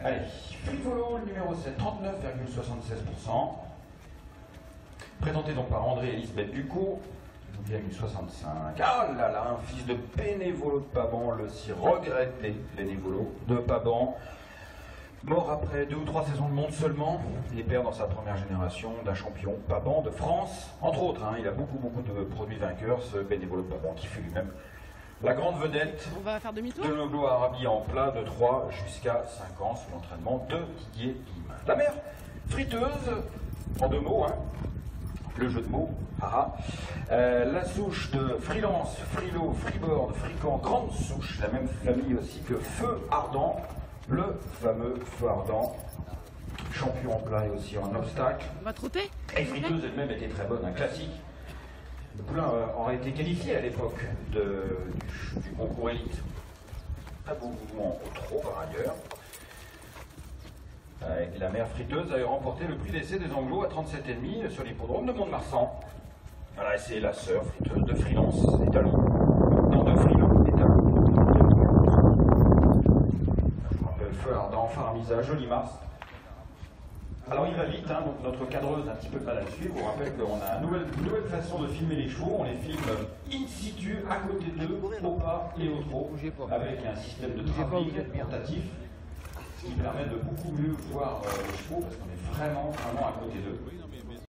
Allez, Frivolo, le numéro 7, 39,76%. Présenté donc par André Elisabeth Ducot, 12,65. Ah là là, un fils de Bénévolo de Paban, le si regretté Bénévolo de Paban. Mort après 2 ou 3 saisons de monde seulement, et père dans sa première génération d'un champion Paban de France, entre autres. Il a beaucoup de produits vainqueurs, ce Bénévolo de Paban, qui fut lui-même la grande vedette de nos gloires, habillé en plat de 3 jusqu'à 5 ans sous l'entraînement de Didier Guillemin. La mère friteuse, en 2 mots, le jeu de mots, la souche de Freelance, Frilo, Freeboard, Frican, grande souche, la même famille aussi que Feu Ardent, le fameux Feu Ardent, champion en plat et aussi en obstacle. On va trotter. Et friteuse elle-même était très bonne, un classique. Le poulain aurait été qualifié à l'époque du concours élite. Très beau mouvement au trot par ailleurs. Et la mère friteuse avait remporté le prix d'essai des Anglos à 37,5 sur l'hippodrome de Mont-de-Marsan. Voilà, c'est la sœur friteuse de Freelance, étalon. Non, de Frilo, étalon. Je vous rappelle, Feu Ardent, Farmisa, Joli Mars. Alors il va vite, donc notre cadreuse a un petit peu de mal à le suivre. Je vous rappelle qu'on a une nouvelle façon de filmer les chevaux. On les filme in situ, à côté d'eux, au pas et au trot, avec un système de travelling portatif, ce qui permet de beaucoup mieux voir les chevaux, parce qu'on est vraiment à côté d'eux.